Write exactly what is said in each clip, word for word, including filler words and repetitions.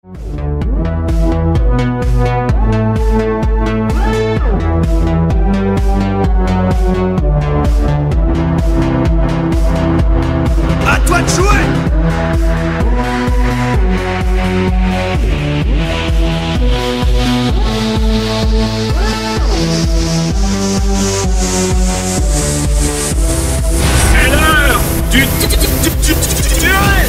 À toi de jouer! C'est l'heure du duel!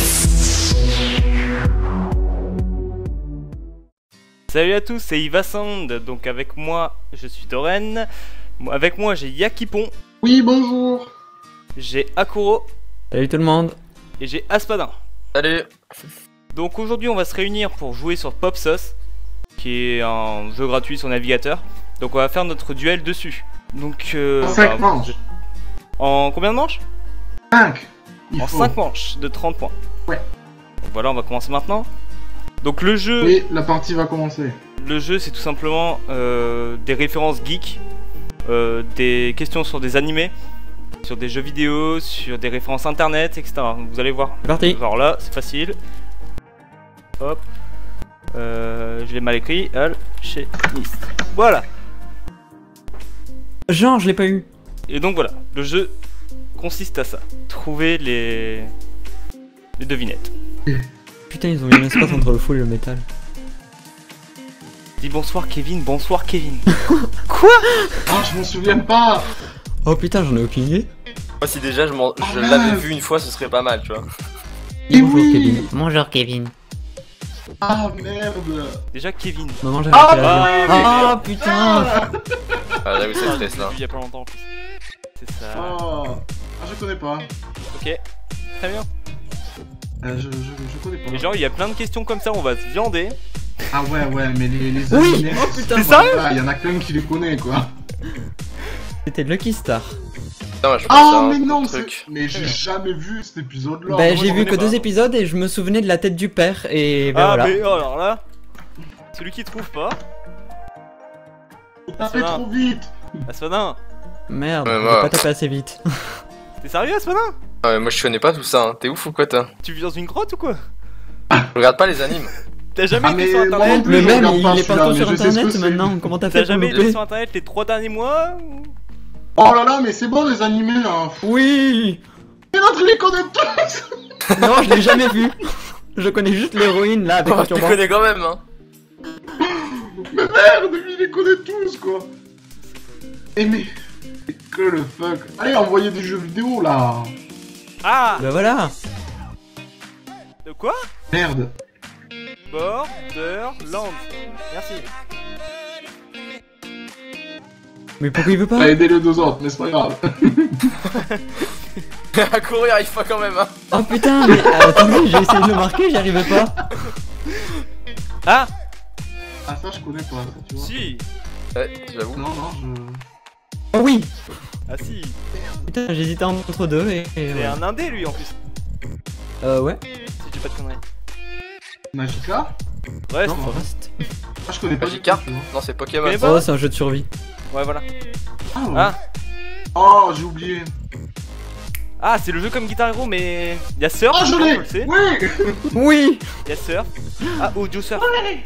Salut à tous, c'est Ivasand, donc avec moi, je suis Doren. Avec moi, j'ai Yakipon. Oui, bonjour. J'ai Akuro. Salut tout le monde. Et j'ai Aspadin. Salut. Donc aujourd'hui, on va se réunir pour jouer sur PopSauce, qui est un jeu gratuit sur navigateur. Donc on va faire notre duel dessus. Donc euh, En cinq bah, manches. En combien de manches? cinq. Il En faut. cinq manches de trente points. Ouais. Donc voilà, on va commencer maintenant. Donc le jeu, Oui, la partie va commencer. le jeu c'est tout simplement euh, des références geeks, euh, des questions sur des animés, sur des jeux vidéo, sur des références internet, et cetera. Vous allez voir. C'est parti. Alors là, c'est facile. Hop. Euh, je l'ai mal écrit. Alchimiste. Voilà. Genre, je l'ai pas eu. Et donc voilà, le jeu consiste à ça. Trouver les, les devinettes. Putain, ils ont mis un espace entre le fou et le métal. Dis bonsoir Kevin, bonsoir Kevin. Quoi? Ah, je m'en souviens pas. Oh putain, j'en ai aucune idée. Moi, si déjà je, m'en- je Ah, l'avais mince. vu une fois, ce serait pas mal, tu vois. Et Bonjour oui. Kevin. Bonjour Kevin. Ah merde. Déjà Kevin. Maman, j'avais Ah, fait l'avion. bah, Ah putain. Ah, j'avoue, c'est Ah, stress j'ai là. vu il y a pas longtemps en plus. C'est ça. Oh. Ah, je connais pas. Ok. Très bien. Euh, je, je, je connais pas. Et genre il y a plein de questions comme ça, on va se viander. Ah ouais, ouais, mais les, les Oui. animés, Oh, putain. T'es sérieux? il y en a qu'un qui les connaît, quoi. C'était Lucky Star. Putain, moi, je pense Ah, à un mais non, autre c'est... truc. Mais j'ai jamais vu cet épisode-là. Bah, Moi, j'ai j'en vu ai que pas. deux épisodes et je me souvenais de la tête du père et ben Ah voilà. mais oh, alors là, celui qui trouve pas, T'as fait Aspadin. trop vite. Aspadin. Merde, Ouais, j'ai voilà. pas tapé assez vite. T'es sérieux Aspadin? Ah, ouais, moi, je connais pas tout ça, hein. T'es ouf ou quoi, toi? Tu vis dans une grotte ou quoi? Je regarde pas les animes. T'as jamais Ah, été mais sur moi non internet? plus, Le je même, regarde il pas est celui-là, partout mais sur je sais ce que internet c'est. maintenant. Comment t'as T'as fait pour jamais été louper? sur internet les trois derniers mois ou... Oh là là, mais c'est bon les animés, là. Oui. Mais l'autre, il les connaît tous. Non, je l'ai jamais vu. Je connais juste l'héroïne là avec Oh, un tu turban. connais quand même, hein. Mais merde, lui, il les connaît tous, quoi. Et mais... c'est que le fuck. Allez, envoyez des jeux vidéo, là. Ah! Bah voilà. De quoi? Merde. Borderlands. Merci. Mais pourquoi il veut pas? T'as aidé les deux autres, mais c'est pas grave. À courir, il faut quand même, hein. Oh putain, mais euh, attendez, j'ai essayé de le marquer, j'y arrivais pas. Ah! Ah, ça, je connais pas, ça, tu vois. Si! Ouais, j'avoue. Non, non, je... Oh oui. Ah si! Putain, j'hésitais entre deux et... et C'est ouais. un indé lui en plus, Euh ouais. si je dis pas de conneries. Magica? Ouais, Non, c'est- Forest. Ah, je connais pas du Magica? tout, tu vois. Non, c'est Pokémon. connais pas? Oh, c'est un jeu de survie. ouais voilà. Ah, ouais. Ah! Oh, j'ai oublié. Ah, c'est le jeu comme Guitar Hero, mais il y a Surf, Oh, je on l'ai. le sait. Oui. Oui. Il y a Surf. Ah, Audio Surf.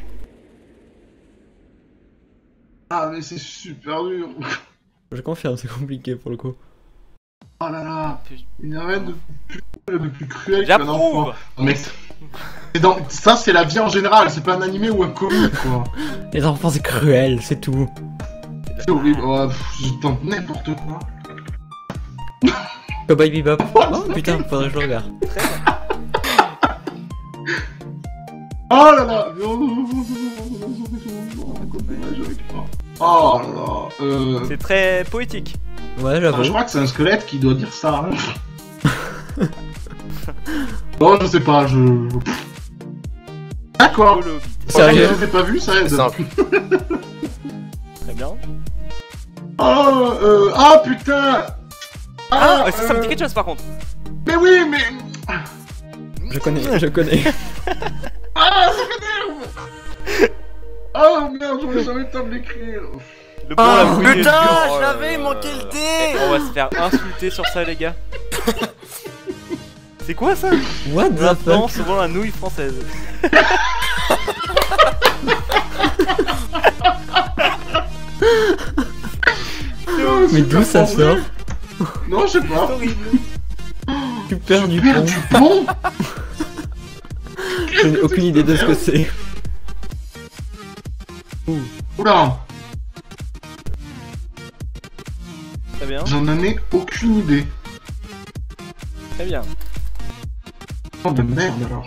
Ah, mais c'est super dur. Je confirme, c'est compliqué pour le coup. Oh là là. Il n'y a rien de plus, de plus cruel qu'un J'approuve. enfant. Non, mais c'est- c'est dans... ça, c'est la vie en général, c'est pas un animé ou un comic, quoi. Les enfants, c'est cruel, c'est tout. C'est horrible. Oh, pff, je tente n'importe quoi. Cowboy Bebop. Oh putain, faudrait que je le regarde. Oh là là. Oh là là. Euh... C'est très poétique. Ouais, ah, j'avoue. je crois que c'est un squelette qui doit dire ça. Hein. Non, je sais pas, je... D'accord. Polo. Sérieux? Je l'ai pas vu, ça aide. C'est simple. Très bien. Oh, euh... Ah, putain. Ah, ça, ça me euh, dit quelque chose par contre. Mais oui, mais... Je connais, je connais. Ah, ça m'énerve. Oh merde, j'aurais jamais le temps de l'écrire. Le bon, Ah, la fouille putain, est dure. je l'avais, là il là manquait là le là. D. Eh, on va se faire insulter sur ça, les gars. C'est quoi ça? What the Maintenant, fuck? souvent la nouille française. Mais d'où ça sort? Non, je sais pas. C'est horrible. Tu perds du Merde, pont. du pont. Je n'ai aucune idée de ce que c'est. Oula, Très bien, j'en ai aucune idée. très bien. Oh de merde alors.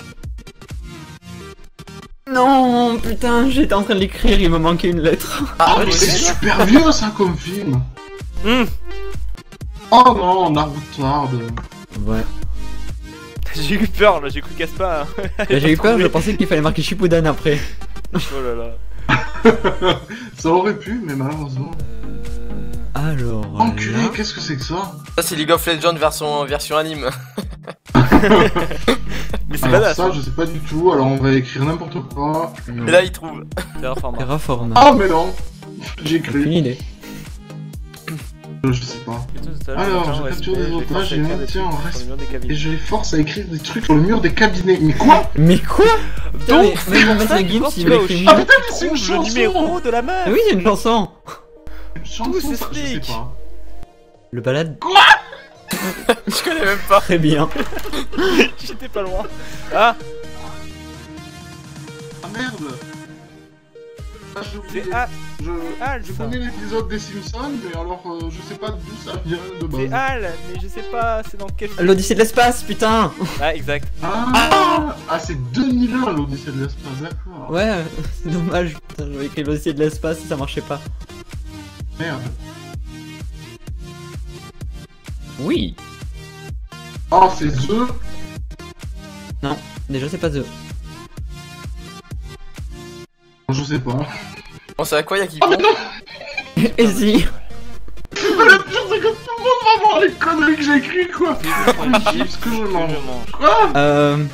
Non, putain, j'étais en train de l'écrire, il me manquait une lettre. Ah, ouais, mais je c'est sais. super vieux ça comme film. Hum, Oh non, Naruto. Ouais. J'ai eu peur là, j'ai cru Caspa. Hein. Bah, j'ai eu peur, je pensais qu'il fallait marquer Shippuden après. Oh là là. Ça aurait pu, mais malheureusement. Alors. Enculé, là... qu'est-ce que c'est que ça? Ça, c'est League of Legends version, version anime. Mais c'est Alors badass. ça, je sais pas du tout, alors on va écrire n'importe quoi. Et là, il trouve. Terraform. Terraform. Ah mais non. J'ai Aucune cru. idée. Je sais pas. Alors, Alors, je capture des otages et maintiens en reste. Et je les force à écrire des trucs sur le mur des cabinets. Mais quoi? Mais quoi? Putain, Donc, mais même mon ça, médecin Gims, quand il tu vas au m'écrit chien, Ah mieux. putain, mais c'est une trouve le chanson. numéro de la meuf. Ah oui, c'est une chanson. Une chanson, Tout ça, je sais s'explique. pas. Le balade. Je connais même pas. Très bien. J'étais pas loin. Ah, Ah merde. Ah, j'ai oublié. c'est Al. Je... Al, Je ça. connais l'épisode des Simpsons, mais alors euh, je sais pas d'où ça vient de C'est base. Al, mais je sais pas, c'est dans quel. L'Odyssée de l'espace, putain. Ah, exact. Ah, ah c'est deux mille un l'Odyssée de l'espace, d'accord. Ouais, c'est dommage. Putain, j'avais écrit l'Odyssée de l'espace et ça marchait pas. Merde. Oui. Oh, c'est The. Déjà, c'est pas The. Je sais pas. On sait à quoi y'a qui Ah mais pond. non. Et si. Mais le pire c'est que tout le monde va voir les conneries que j'écris quoi. Chips que je mange. Je mange. Quoi? Euh.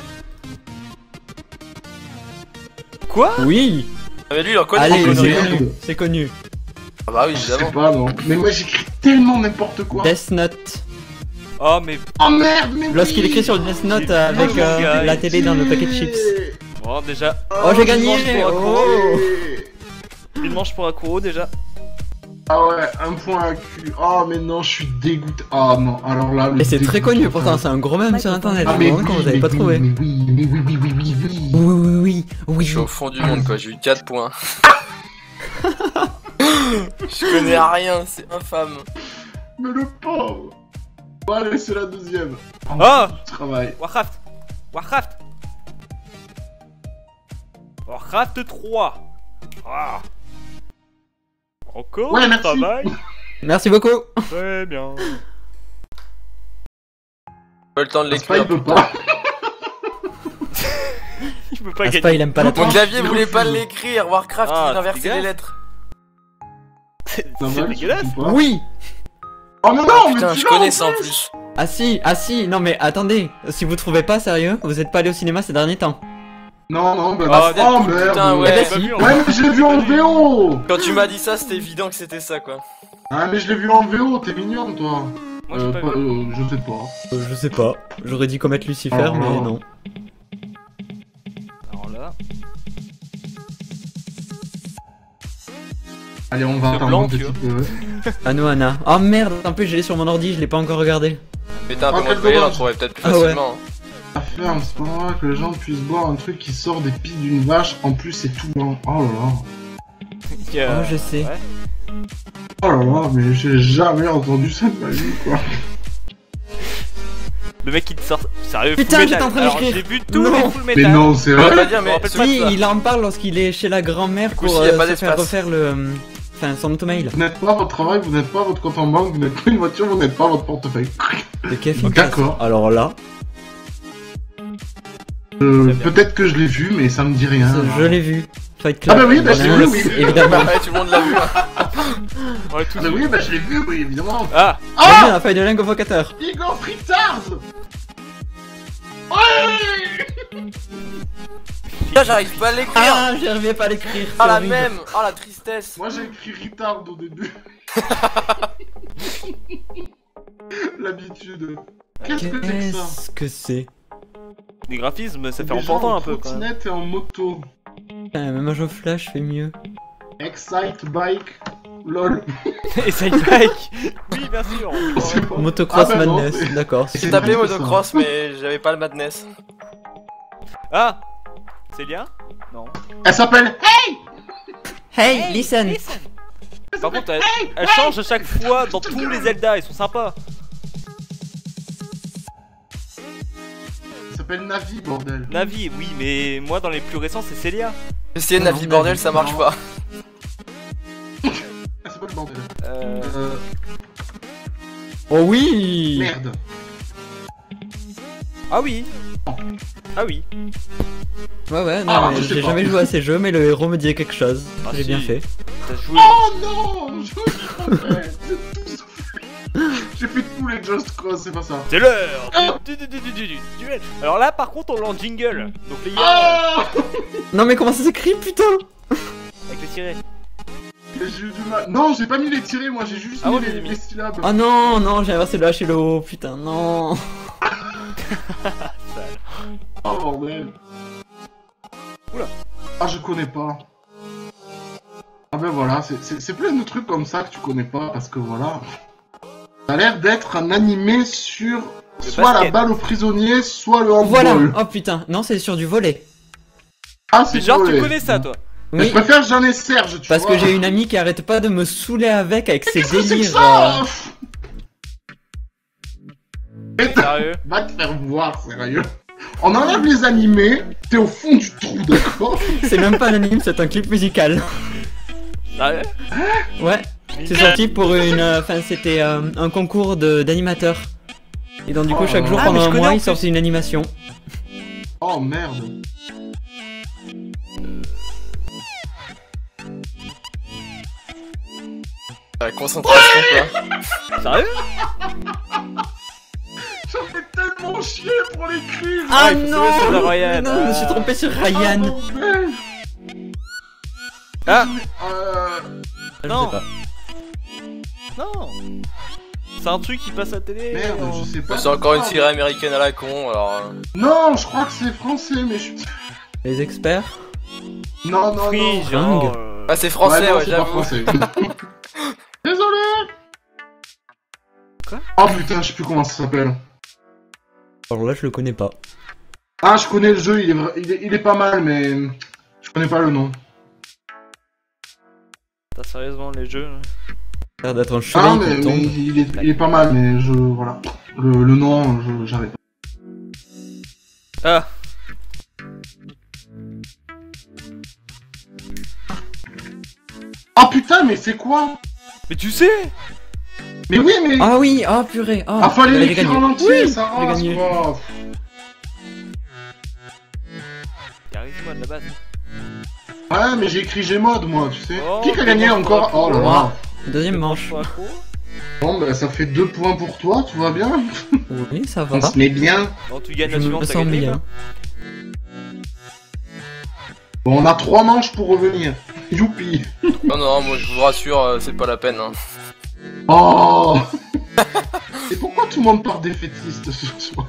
Quoi? Oui. Ah, mais lui, il en connaît Allez, des c'est conneries. conneries. connu. C'est connu. Ah bah oui, Je sais évidemment. pas non. Mais moi j'écris tellement n'importe quoi. Death Note. Oh, mais. Oh merde mais oui. Lorsqu'il écrit sur le Death Note J'ai avec vu, euh, gars, la il télé dans le paquet de chips. Bon, déjà. Oh, j'ai gagné. mange pour Akuro. Oh. Une manche pour Akuro déjà. Ah ouais, un point à cul. Oh mais non, je suis dégoûté. Ah non, alors là. le Et c'est très dégoût connu, total. pourtant c'est un gros mème sur internet. Ah Je mais me demande oui, comment vous avez mais pas oui, trouvé. Mais oui, mais oui, oui, oui, oui, oui. Oui, oui, oui, oui. Je suis au fond du monde, quoi. J'ai eu quatre points. Je connais à rien, c'est infâme. Mais le pauvre. Bon allez, c'est la deuxième. Ah Du travail. Warcraft. Warcraft. Warcraft trois. Ah. Encore Ouais, du merci. travail. Merci beaucoup. Très bien. Pas le temps de Aspa, il l'écrire. peut pas. Je peux pas Aspa, gagner. il aime pas la Mon tranche. clavier voulait pas l'écrire. Warcraft, Ah, il inversait c'est les lettres. C'est Non, c'est mais dégueulasse. tu peux pas. Oui. Oh mais non, Ah, mais putain, tu je l'as, connais en ça en plus. plus. Ah si, ah si, non mais attendez, si vous trouvez pas sérieux, vous êtes pas allé au cinéma ces derniers temps. Non, non, bah. Ah, bah, oh putain, merde. ouais. Eh ben Pas si. vu, en Ouais, mais je l'ai vu en V O. Quand tu m'as dit ça, c'était évident que c'était ça, quoi. Ah, mais je l'ai vu en V O, t'es mignonne toi. Moi j'ai Euh, pas pas- vu. euh, je sais pas. Euh, je sais pas, j'aurais dit commettre Lucifer, Oh. mais non. Alors là. Allez, on va Le attendre blanc, un petit tu vois. peu. Anohana. Oh merde, en plus je l'ai sur mon ordi, je l'ai pas encore regardé. Mettez un Oh, peu moins quel de voyelles, on dommage. trouverait peut-être plus Ah ouais. facilement. La ferme, c'est pas vrai que les gens puissent boire un truc qui sort des pieds d'une vache. En plus, c'est tout blanc. Oh là là. Il y a- Oh, je sais. Ouais. Oh là là, mais j'ai jamais entendu ça de ma vie, quoi. Le mec il te sort. Sérieux, Putain, Full j'étais Metal. en train Alors, d'écrire. j'ai vu tous Non. les Full Mais Metal. non, c'est On va vrai. pas dire, Je me mais rappelle c'est pas de Si, ça. il en parle lorsqu'il est chez la grand-mère coup, pour s'il y a euh, pas se faire d'espace. refaire le... Enfin, son automail. Vous n'êtes pas votre travail, vous n'êtes pas votre compte en banque, vous n'êtes pas une voiture, vous n'êtes pas votre portefeuille. De Kevin Ok, d'accord. Costner. Alors là, Euh, Très bien. Peut-être que je l'ai vu, mais ça me dit rien. je l'ai vu. Fight Club. Ah bah oui, bah je l'ai vu, Lance, oui. évidemment. Ouais, tout le monde l'a vu. hein. On l'a tous Ah bah vu. oui, bah je l'ai vu, oui, évidemment. Ah Bienvenue dans la feuille de lingue vocateur. Igor Frittard. Ouais. Putain, j'arrive pas à l'écrire. Ah, j'arrivais pas à l'écrire. Ah, c'est la horrible. même. Oh, la tristesse. Moi j'ai écrit Ritard au début. L'habitude. Qu'est-ce que c'est que ça? Qu'est-ce que c'est? Les graphismes, ça fait Des gens emportant en un peu quand même. trottinette et en moto. Putain, même un jeu flash fait mieux. Excite Bike. Lol. Et Sidebike. Oui, bien sûr. C'est pas- Motocross Ah bah non, Madness, c'est- d'accord. c'est- J'ai tapé vrai que ça. motocross, mais j'avais pas le madness. Ah, Célia? Non. Elle s'appelle. Hey, listen. Par contre, elle, elle change à chaque fois dans tous les Zelda, ils sont sympas. Elle s'appelle Navi, bordel. Navi, oui, mais moi dans les plus récents, c'est Célia. Essayez Non, Navi Navi, bordel, ça marche non. pas. Elle s'appelle bordel. Euh. Euh. Oh oui. Merde. Ah oui. Ah oui. Ouais, ouais, non, Ah, mais je sais j'ai pas. jamais joué à ces jeux, mais le héros me disait quelque chose. Ah, J'ai si. bien fait. T'as joué. Oh non, je J'ai tout soufflé. J'ai fait tous les Just Cause, c'est pas ça. C'est l'heure du, du, du, du, du, du duel. Alors là, par contre, on lance jingle. Donc les gars, Ah Non, mais comment ça s'écrit, putain? avec les tirets. J'ai eu du mal. Non, j'ai pas mis les tirés, moi j'ai juste Ah mis ouais, les, j'ai mis. les syllabes. Oh non, non, j'ai inversé le H et le O, putain, non. Oh bordel. Oula. Ah, je connais pas. Ah ben voilà, c'est- c'est c'est plein de trucs comme ça que tu connais pas parce que voilà. Ça a l'air d'être un animé sur Le soit la basket. balle au prisonnier, soit le handball. Voilà. Oh putain, non, c'est sur du volet. Ah, c'est Mais genre, tu volé. connais ça, toi. Mais Oui, je préfère Jeanne et Serge, tu parce vois. que j'ai une amie qui arrête pas de me saouler avec, avec ses Qu'est-ce que c'est que délires. ça euh, Putain, Sérieux. va te faire voir, sérieux. On enlève les animés, t'es au fond du trou, d'accord? C'est même pas un anime, c'est un clip musical. Sérieux. Ouais, c'est sorti pour une. euh, Enfin, c'était euh, un concours de- d'animateurs. Et donc, du coup, Oh. chaque jour Ah, mais pendant je un connais mois, en ils plus. sortent une animation. Oh merde. La concentration quoi. Sérieux. J'en fais tellement chier pour l'écrire. Ah, Ah il faut non, sauver sur le Ryan. mais non, je me suis Ah. trompé sur Ah, Ryan. bordel. Ah. Euh... Je Non. sais pas. Non. C'est un truc qui passe à la télé. Merde, en- je sais pas. C'est encore une série américaine à la con, alors... euh, Non, je crois que c'est français, mais je... Les experts. Non, non, Free, non. genre. Ring. euh, Ah c'est français, non, ouais, c'est pas j'avoue. français. Désolé. Quoi? Oh putain, je sais plus comment ça s'appelle. Alors là, je le connais pas. Ah, je connais le jeu, il est, vra- il est, il est pas mal, mais je connais pas le nom. T'as sérieusement les jeux. hein. Ça a l'air d'être un Ah, chemin mais, qui mais tombe. il, est, il est pas mal, mais je... Voilà. Le, le nom, je- j'arrive pas. Ah. Ah putain, mais c'est quoi? Mais tu sais. Mais oui, mais... Ah oui, ah purée. Ah, Ah, fallait j'avais l'écrire gagné. en entier, Oui, ça j'ai rase, gagné. quoi. Y arrive-moi de la base. Ouais, mais j'ai écrit Gmod, moi, tu sais. Oh, Qui a gagné comment encore? ça Oh là là. Moi. Deuxième manche. Pas trop. Bon, bah ça fait deux points pour toi, tout va bien? Oui, ça va. On se met bien. Bon, tu gagnes Je la me suivante, t'as sens gagné. bien. quoi. Bon, on a trois manches pour revenir. Youpi. Non, non, moi je vous rassure, euh, c'est pas la peine. Hein. Oh. Et pourquoi tout le monde part défaitiste ce soir?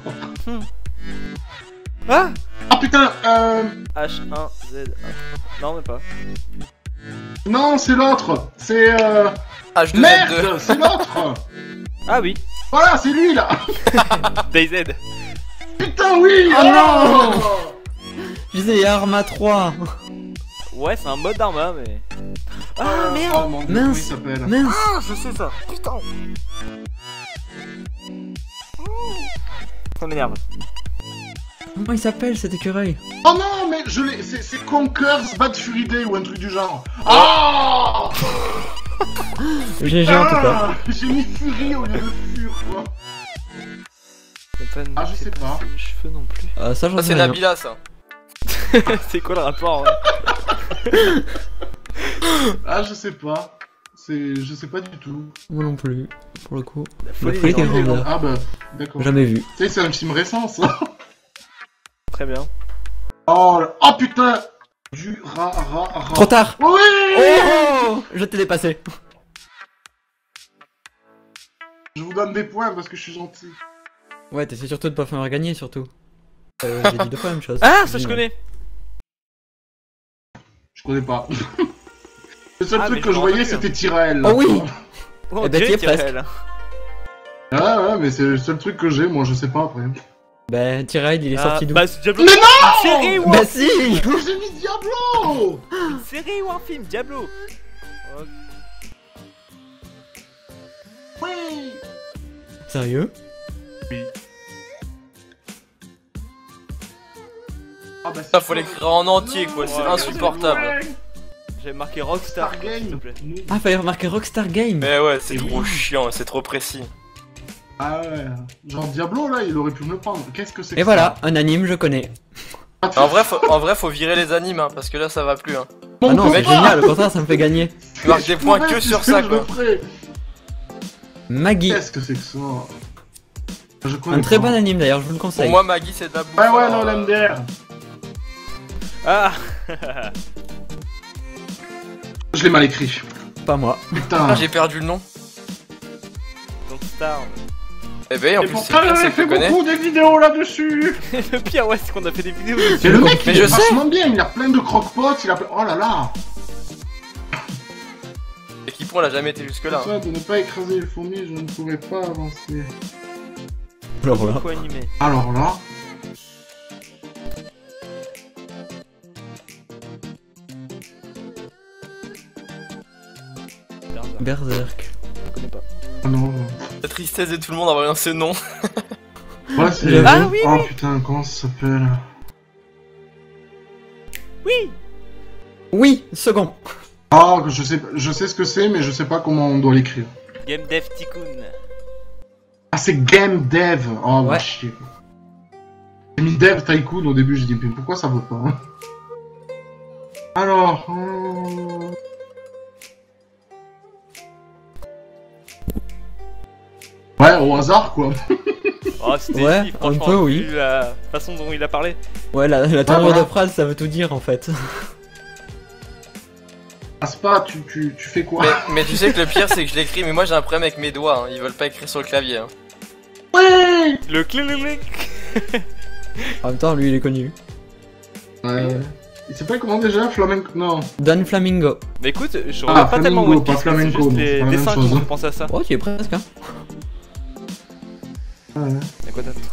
Ah. Ah putain, euh... H un Z un. Non, mais pas. Non, c'est l'autre. C'est euh... H deux Z deux. Merde, c'est l'autre. Ah oui. Voilà, c'est lui, là. DayZ. Putain, oui. Oh non. Je disais Arma trois. Ouais, c'est un mode d'Arma, mais. Ah Ah, merde. Oh mon dieu, Mince. comment il s'appelle? Mince. Ah, je sais ça. Putain. Ça m'énerve. Comment il s'appelle cet écureuil? Oh non, mais je l'ai... C'est c'est Conker's Bad Fury Day ou un truc du genre. Ah. G G en tout cas. Ah, j'ai mis Fury au lieu de Fur, quoi. Y a pas de- Ah, je c'est sais pas. ses cheveux non plus. Ah, ça, j'en Ça sais c'est rien. Nabila ça. C'est quoi le rapport hein Ah, je sais pas. C'est... Je sais pas du tout. Moi non plus, pour le coup. La La folie folie des des grandeurs. grandeurs. Ah bah, d'accord. Jamais vu. Tu sais, c'est un film récent, ça. Très bien. Oh, le- oh putain. Du ra ra ra. Trop tard. Oui. Oh, je t'ai dépassé. Je vous donne des points parce que je suis gentil. Ouais, t'essaies surtout de pas faire gagner, surtout. Euh, j'ai dit deux fois la même chose. Ah, ça Dis je non. connais. Je connais pas. Le seul Ah, truc mais que je je me voyais rappelle c'était Tyrell. là. Oh oui. Oh, Eh ben, Dieu, t'y es presque. Tyrell. Ah ouais, mais c'est le seul truc que j'ai, moi je sais pas après. Bah, Tyrell, il est Ah, sorti d'où? bah, c'est Diablo. Mais Une série ou un, Bah si. Mais j'ai mis Diablo. une série ou un film, Diablo. Oh, Oui. Sérieux? Ah bah Ça, faut l'écrire en entier, quoi, c'est Ouais, insupportable. J'avais marqué Rockstar, Star quoi, s'il te Game. plaît. Ah, fallait remarquer Rockstar Game. Mais ouais, c'est Et trop oui. chiant, c'est trop précis. Ah ouais. Genre Diablo là, il aurait pu me le prendre. Qu'est-ce que c'est que Et voilà, un anime, je connais. ça En vrai, faut, en vrai, faut virer les animes, hein, parce que là, ça va plus. Hein. Mon Ah non, c'est copain, génial, au contraire, ça me fait gagner. Tu marques des je points pourrais, que sur puisque ça, je quoi. le ferai. Maggie. Qu'est-ce que c'est que ça? Je connais Un très pas. bon anime d'ailleurs, je vous le Pour conseille. moi, Maggie, c'est de la bouffe. Ouais ouais, alors, non, euh, l'M D R. Ah. Je l'ai mal écrit. Pas moi. Putain. Ah, j'ai perdu le nom. Donc Star. Eh ben, en Et plus, c'est pourtant, le pire, c'est j'avais que fait je le connais. beaucoup de vidéos là-dessus. Le pire, ouais, c'est qu'on a fait des vidéos Et dessus. le mec, Mais il je est sais. vachement bien. Il a plein de croque-pots. Il a plein... Oh là là. Et Kipon, elle a jamais été jusque-là. hein. Ça, de ne pas écraser les fourmis, je ne pourrais pas avancer. Alors là. Beaucoup animé. Alors là. Berserk. Je connais pas. Ah non. La tristesse de tout le monde en voyant ce nom. Ouais, c'est. Ah oui, Oh putain, comment ça s'appelle? Oui. Oui, second. Ah, je sais, je sais ce que c'est, mais je sais pas comment on doit l'écrire. Game Dev Tycoon. Ah, c'est Game Dev. Oh, Ouais. va chier. J'ai mis Dev Tycoon au début, j'ai dit, mais pourquoi ça veut pas hein. Alors. euh, Ouais, au hasard quoi. Oh, c'était Ouais, easy, un franchement, peu, oui. vu la façon dont il a parlé. Ouais, la, la tournure voilà. de phrase, ça veut tout dire en fait. Aspa, tu, tu, tu fais quoi? Mais, mais tu sais que le pire, c'est que je l'écris, mais moi j'ai un problème avec mes doigts. Hein. Ils veulent pas écrire sur le clavier. Hein. Ouais. Le clic clic clic. En même temps, lui, il est connu. Ouais. Il s'appelle comment déjà? Flamenco? Non. Don Flamingo. Mais écoute, je Ah, regarde pas tellement Flamingo, One Piece, pas mais c'est Flamenco, juste donc les c'est pas la même dessins qui chose, m'ont hein. fait penser à ça. Oh, tu es presque, hein. Ouais. Y'a quoi d'autre?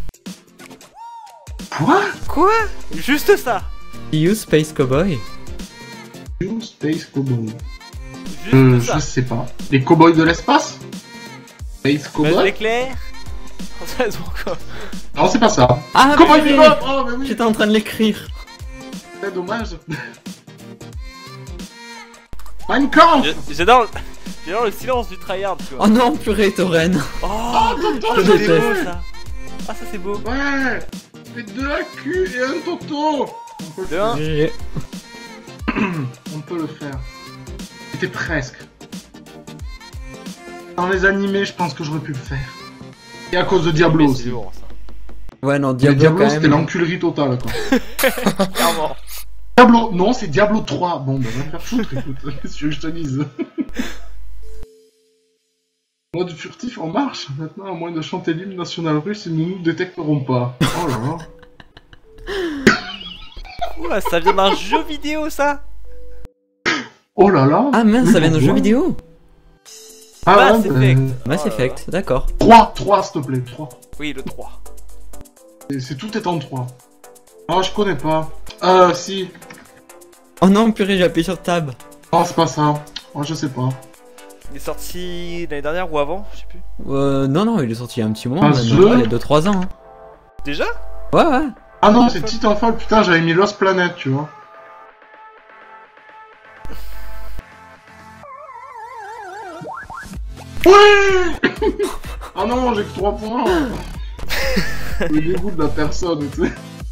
Quoi? Quoi? Juste ça. You Space Cowboy. You Space Cowboy. Juste Euh, ça. je sais pas. Les cowboys de l'espace? Space Buzz Cowboy? l'éclair. Ça se voit quoi? Non, c'est pas ça. Ah, Cowboy mais Bebop! Oh, mais oui! j'étais en train de l'écrire. C'est dommage. Minecraft! Je- J'adore j'adore le silence du tryhard, tu vois. Oh non, purée, Tauren. Oh, Toto, je c'est beau déteste. ça. Ah, ça c'est beau. Ouais! Fais deux A Q et un Toto! On peut le De faire. un. G G. On peut le faire. C'était presque. Dans les animés, je pense que j'aurais pu le faire. Et à cause de Diablo Mais c'est aussi. lourd, ça. Ouais, non, Mais Diablo, Diablo, quand c'était même. l'enculerie totale, quoi. Clairement. Diablo, non, c'est Diablo trois. Bon, bah, va me faire foutre, écoute. Qu'est-ce que tu veux que je te dise? Mode furtif en marche. Maintenant, à moins de chanter l'hymne national russe, ils ne nous détecteront pas. Oh là là. Ouah, ça vient d'un jeu vidéo ça. Oh là là. Ah mince, Oui, ça vient d'un pourquoi jeu vidéo. Ah, Mass ouais, Effect. bah, Mass Oh là là. Effect, d'accord. trois, trois, s'il te plaît, trois. Oui, le trois. Et c'est tout est en trois. Ah, je connais pas. Euh, si. Oh non, purée, j'ai appuyé sur Tab. Non, c'est pas ça. Oh, je sais pas. Il est sorti l'année dernière ou avant, je sais plus. Euh, non, non, il est sorti il y a un petit moment, Un maintenant, jeu il y a deux trois ans. hein. Déjà? Ouais, ouais. Ah non, c'est Titanfall, putain, j'avais mis Lost Planet, tu vois. Ouais. Ah non, j'ai que trois points. Le dégoût de la personne, tu sais.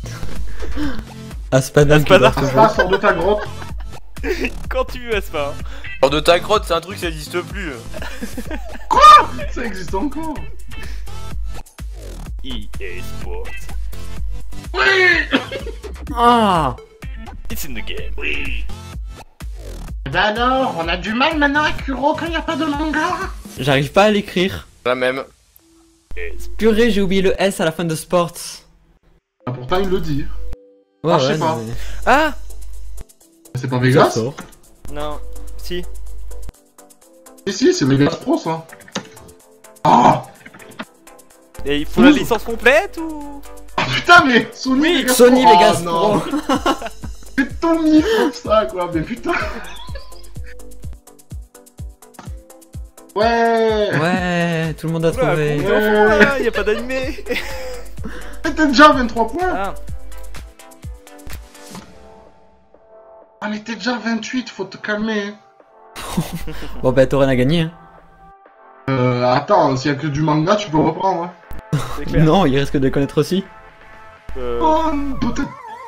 Aspada, qui Aspada. dort toujours. Ah, sors de ta grotte. Quand tu veux, Aspa. Genre de ta grotte, c'est un truc, ça existe plus. Ça existe encore. E A Sports. Ah. It's in the game. Bah alors, on a du mal maintenant à Kuro quand il n'y a pas de manga. J'arrive pas à l'écrire. La même. Purée, j'ai oublié le S à la fin de Sports. Ah, pourtant, il le dit. Ouais, Ah, je sais ouais, pas. non, mais- Ah! C'est pas Ça Vegas? sort. Non. Si. Si, si, c'est Vegas Pro ça. Ah Et il faut la licence complète ou... ah, putain, mais Sony Oui, Vegas Sony Pro. Vegas Ah, non. Pro. C'est ton mif comme ça, quoi, mais putain. Ouais. Ouais, tout le monde a Oula, trouvé. gros enfant, là, y a pas d'animé. T'es déjà à vingt-trois points. Ah, Ah, mais t'es déjà à vingt-huit, faut te calmer. Bon bah Toren a gagné. Hein. Euh, attends, s'il y a que du manga, tu peux reprendre. Hein. c'est clair. Non, il risque de connaître aussi. Euh, Oh, peut-être.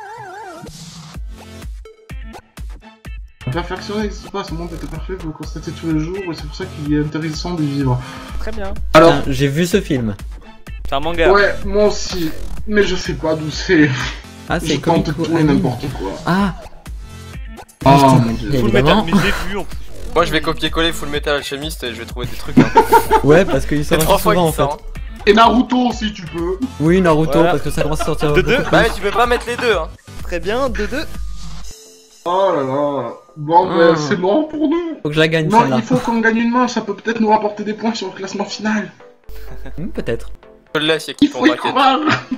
La perfection n'existe pas, ce monde était parfait, vous le constatez tous les jours, et c'est pour ça qu'il est intéressant de vivre. très bien. Alors, Tiens, j'ai vu ce film. C'est un manga. ouais, moi aussi, mais je sais pas d'où c'est. Ah, Je c'est tente comique tout et n'importe quoi. Ah, Oh putain. mon dieu. Et Full Metal, évidemment. mais je l'ai vu en plus. Moi je vais copier-coller Full Metal Alchemist et je vais trouver des trucs. Hein. Ouais, parce qu'il C'est sort trois fois souvent en qu'il fait. sort. hein. Et Naruto aussi, tu peux. Oui, Naruto, Voilà. parce que ça commence à sortir. De beaucoup deux. plus. Bah mais tu peux pas mettre les deux hein. Très bien, deux deux. Oh là là. Bon, Ah. ben, c'est bon pour nous. Faut que je la gagne Non, celle-là. il faut qu'on gagne une manche, ça peut peut-être nous rapporter des points sur le classement final. Hmm, peut-être. Je le laisse, y'a Il qui faut pour y braquette. croire.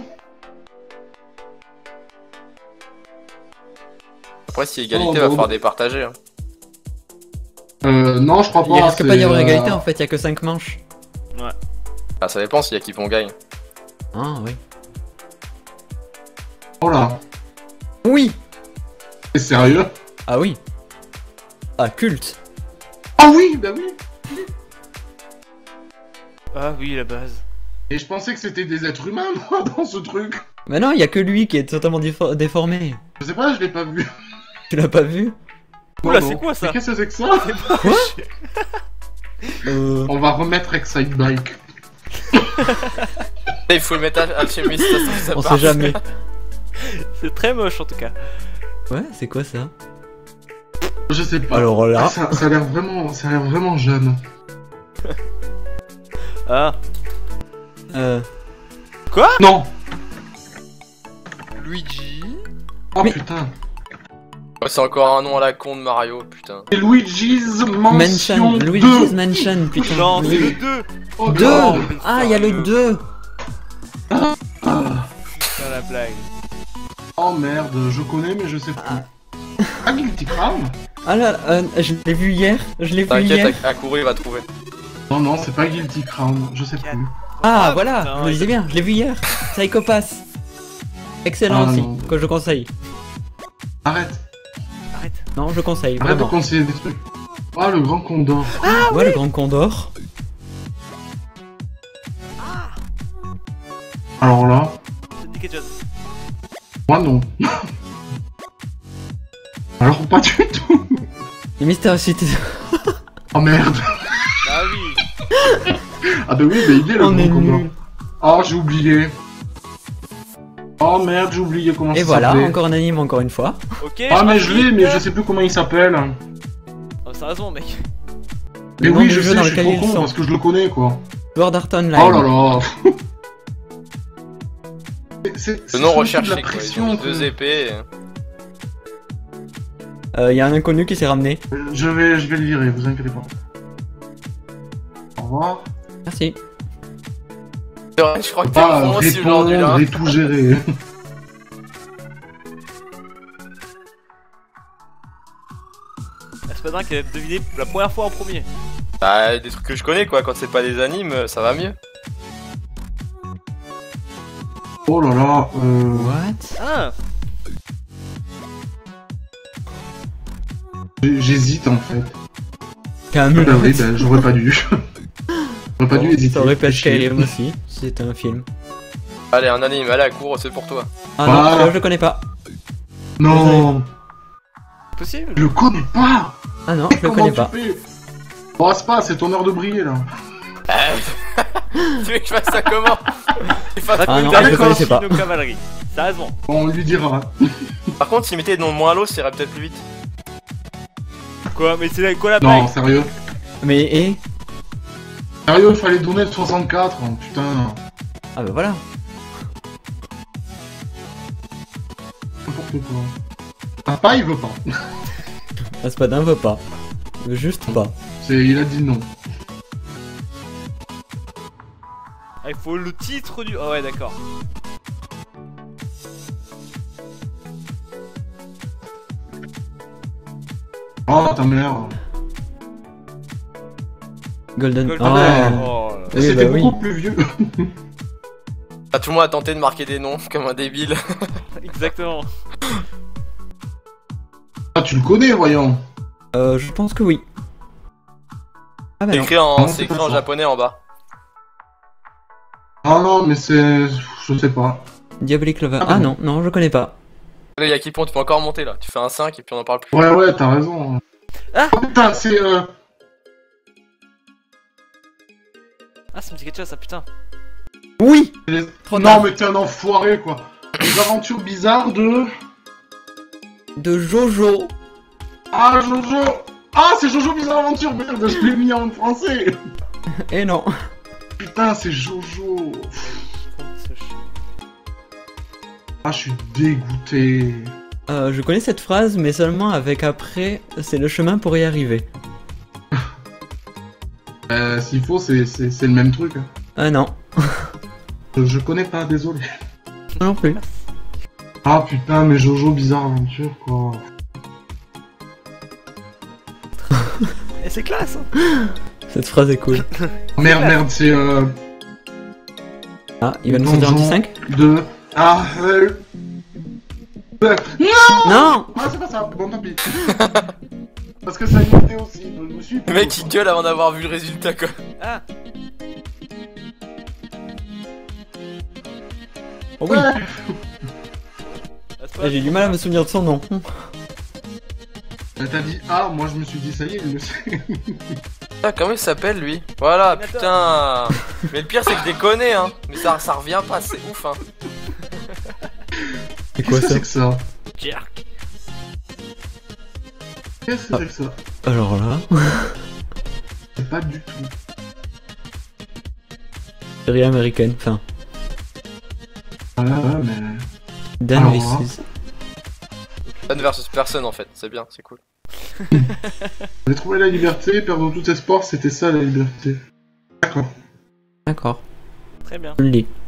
Après si égalité Oh, va bon. falloir départager. Hein. Euh, non, je crois pas. Il risque pas c'est, d'y avoir euh, égalité en fait, il y a que cinq manches. Ah ça dépend s'il y a qui vont gagner. Ah oui. Oh là. Oui. T'es sérieux? Ah oui. Ah, culte. Ah oui, bah oui. Ah oui, la base. Et je pensais que c'était des êtres humains, moi, dans ce truc. Mais non, il y a que lui qui est totalement défo- déformé. Je sais pas, je l'ai pas vu. Tu l'as pas vu? Oula, Non, c'est non. quoi ça? Mais qu'est-ce que c'est que ça? Euh... On va remettre Excite Bike. Et Full Metal Alchemist, ça, ça, ça On part. sait jamais. C'est très moche en tout cas. Ouais, c'est quoi ça? Je sais pas. Alors là... Ça, ça a l'air vraiment, ça a l'air vraiment jeune. Ah, Euh... Non. Luigi. Oh Mais- putain. Ouais, c'est encore un nom à la con de Mario, putain. C'est Luigi's Mansion Mansion. deux. Luigi's Mansion, putain. Non, c'est Oui. le deux. Oh, deux. non. Ah, il y a le deux. Ah. Dans la blague. Oh merde, je connais mais je sais plus. Ah, Guilty Crown? Ah là, euh, je l'ai vu hier. Je l'ai vu hier. T'inquiète, Akuru il va trouver. Non, non, c'est pas Guilty Crown, je sais plus. Ah, Ah, voilà, putain, je me disais bien, je l'ai vu hier. Psycho Pass. Excellent Ah, aussi, non. que je conseille. Arrête, Arrête. Non, je conseille, arrête de vraiment. conseiller des trucs. Ah, le grand condor. Ouais, le grand condor. Alors là, Ça te dit quelque chose? moi non. Alors pas du tout. Les Mystery City. Oh merde. Ah oui. Ah bah oui, mais il est le On grand est condor. nuls. Oh, j'ai oublié. Oh merde, j'ai oublié comment Et ça voilà, s'appelait. encore un anime, encore une fois. Ok. Ah mais je m'applique. l'ai, mais je sais plus comment il s'appelle. Oh, sérieusement, mec. Mais Le nom oui, du je jeu sais, dans je suis lequel trop ils con sont. parce que je le connais quoi. Sword Art Online. Oh là là. C'est- c'est- Le c'est nom sous recherché, de la quoi. Ils pression, ont mis quoi. deux épées. Il euh, y a un inconnu qui s'est ramené. Euh, Je vais, je vais le virer, vous inquiétez pas. Au revoir. Merci. Je crois que t'es Pas con aussi aujourd'hui répondre là. et tout gérer. Espadin qui a deviné pour la première fois en premier. Bah, des trucs que je connais quoi. Quand c'est pas des animes, ça va mieux. Oh là là, euh... What? Ah. j'ai- j'hésite en fait. Camelot. Bah oui, bah j'aurais pas dû. J'aurais pas dû hésiter. Ça aurait pu être Chier. Skyrim aussi, si c'était un film. Allez, un anime, allez, Akuru, c'est pour toi. Ah non, Voilà. celui-là, je le connais pas. Non, Possible. je le connais pas. Ah non, je le Comment connais tu pas. fais? Bon, c'est pas, c'est ton heure de briller là. Tu veux que je fasse ça comment? Il faut- Ah non, je le D'accord, connaissais pas. Chino Cavalerie. Sérieusement. Bon, on lui dira. Par contre, s'il mettait des noms moins lourds, ça irait peut-être plus vite. Quoi? Mais c'est la- quoi la blague? Non, sérieux. Mais et Sérieux, il fallait donner le soixante-quatre. hein, Putain. Ah bah voilà. N'importe quoi. Papa, il veut pas. Espadin veut pas. Juste pas. C'est, il a dit non. Ah, il faut le titre du... Ah ouais, d'accord. Oh ta mère. Golden. Golden. Ah. Oh, là là. Oui, C'était bah oui. beaucoup plus vieux. Ah, tout le monde a tenté de marquer des noms comme un débile. Exactement. Ah, tu le connais, voyons. Euh, je pense que oui. Ah bah C'est non. écrit en, Non, c'est c'est écrit pas en ça. japonais en bas. Ah non, mais c'est... Je sais pas. Diabolic Lover. Ah, Ah bon. non, non, je connais pas. Là, Yakipon, tu peux encore monter là. Tu fais un cinq et puis on en parle plus. Ouais, ouais, t'as raison. Ah Oh, putain, c'est... Euh... Ah, ça me dit quelque chose, ça, putain. Oui. les- Trop non, tard. mais t'es un enfoiré, quoi. Les aventures bizarres de... De Jojo. Ah, Jojo. Ah, c'est Jojo Bizarre Aventure, merde, je l'ai mis en français. Et non. Putain, c'est Jojo. Ah, je suis dégoûté. Euh, je connais cette phrase, mais seulement avec après, c'est le chemin pour y arriver. Euh, s'il faut, c'est c'est- c'est le même truc. hein. Ah non. Je, je connais pas, désolé. Moi non plus. Ah, putain, mais Jojo Bizarre Aventure, quoi. Et c'est classe, hein. Cette phrase est cool. Merde, merde, c'est... Euh... Ah, il va nous sortir un petit Donjon cinq. de... Ah, euh... euh, Non. Ah, c'est pas ça, bon, tant pis. Parce que ça a une idée aussi, je me suis... Le mec il gueule avant d'avoir vu le résultat quoi. Ah, Oh oui. Ouais. ah, c'est pas- J'ai du mal à me souvenir de son nom. Euh, T'as dit ah, moi je me suis dit ça y est, il le sait. Ah, comment il s'appelle lui? Voilà, Terminator. putain. Mais le pire c'est que je les connais hein. Mais ça, ça revient pas, c'est ouf hein. C'est quoi Qu'est-ce que ça? c'est que ça? Jerk. Qu'est-ce que c'est que ça? Alors là, C'est pas du tout. série américaine. Enfin, Voilà, ouais, mais... Dan Alors, versus. Dan versus personne en fait, c'est bien, c'est cool. J'ai trouvé la liberté, perdre tout espoir, c'était ça la liberté. D'accord. D'accord. Très bien. Je le lis.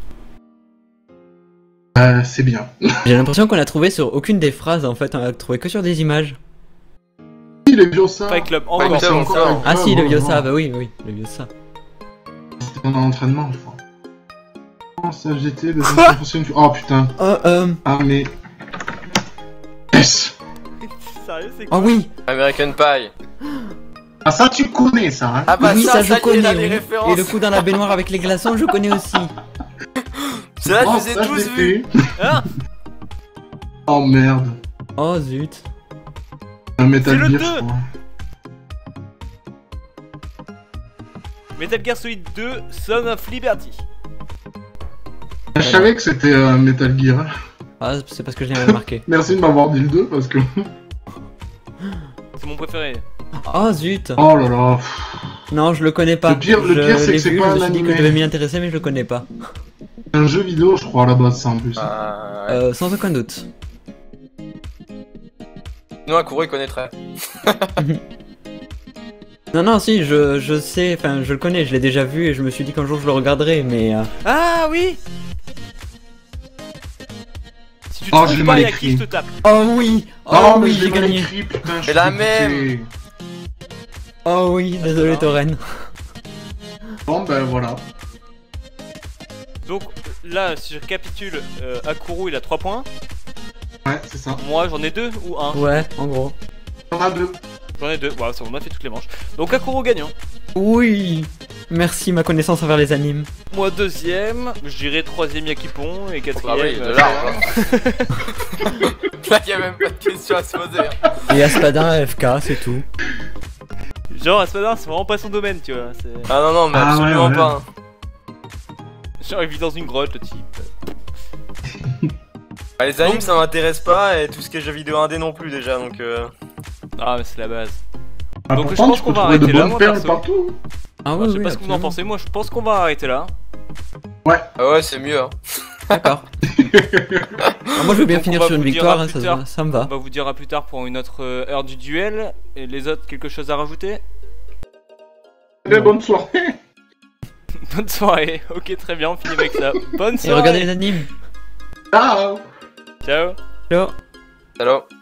Euh, c'est bien. J'ai l'impression qu'on a trouvé sur aucune des phrases en fait, on a trouvé que sur des images. Si, les Biosa. Fight Club, Fight encore. Club, c'est encore. Fight Ah Club, si, le ouais, Biosa, ouais. bah oui, oui, le Biosa. C'était pendant l'entraînement, je crois. Oh, ça j'étais, le jeu de Oh putain. Oh, euh... Ah, mais... Yes. Sérieux, c'est quoi? Oh oui. American Pie. Ah, ça tu connais, ça, hein. Ah bah Oui, ça, ça je ça y est, connais, là, les oui. références. Et le coup dans la baignoire avec les glaçons, je connais aussi. C'est là, Oh, je les ai ça, tous l'ai vus. fait. Hein? Oh merde. Oh zut. Un Metal C'est le Gear, deux. je crois. Metal Gear Solid deux, Son of Liberty. Je savais que c'était euh, Metal Gear. Ah, c'est parce que je l'ai remarqué. Merci de m'avoir dit le deux, parce que... C'est mon préféré. Oh zut. Oh là là. Non, je le connais pas. Le pire- le je pire, c'est que l'ai c'est vu, pas je un me suis dit que animé. je devais m'y intéresser, mais je le connais pas. C'est un jeu vidéo, je crois, à la base, ça, en plus. Ah, ouais. Euh, sans aucun doute. Sinon, Akuro il connaîtrait. Non, non, si, je, je sais, enfin, je le connais, je l'ai déjà vu et je me suis dit qu'un jour je le regarderai, mais... euh, Ah oui. Si tu te Oh, trompes j'ai pas, mal y'a qui écrit. je te tape. Oh oui. Oh, Oh, mais oui, je j'ai l'ai mal gagné. écrit, putain, je Mais suis la dégoûté. Oh oui, désolé Tauren. Bon, ben voilà. Donc là, si je récapitule, euh, Akuro il a trois points. Ouais, c'est ça. Moi j'en ai deux ou un. Ouais, en gros. On a deux. J'en ai deux. Ouais, ça on a fait toutes les manches. Donc Akuro gagnant. Oui. Merci, ma connaissance envers les animes. Moi deuxième. Je dirais troisième Yakipon et Ah quatrième. oui, de euh, large. hein. Là, y a même pas de question à se poser. hein. Et Aspadin F K, c'est tout. Genre Aspadin c'est vraiment pas son domaine, tu vois. c'est- Ah non, non, mais Ah, absolument ouais, ouais. pas. hein. Genre il vit dans une grotte le type. Ah, les animes ça m'intéresse pas et tout ce qui est jeux vidéo indé non plus déjà donc euh... Ah mais c'est la base. Ah, Donc, pourtant, je pense tu qu'on peux va trouver de arrêter là, bonnes moi, perles perso. partout. Ah Moi, oui, je sais oui, pas ce que vous en absolument. pensez, moi je pense qu'on va arrêter là. Ah ouais c'est mieux hein. D'accord. Ah, moi je veux bien Donc, finir on va sur une vous dire victoire, à hein, plus ça, se tard. va, ça me On va. va vous dire à plus tard pour une autre euh, heure du duel. Et les autres, quelque chose à rajouter? Très bonne soirée. Bonne soirée. Ok, très bien, on finit avec ça. Bonne Et soirée. regardez les animes. Ciao. Ciao. Ciao. Alors.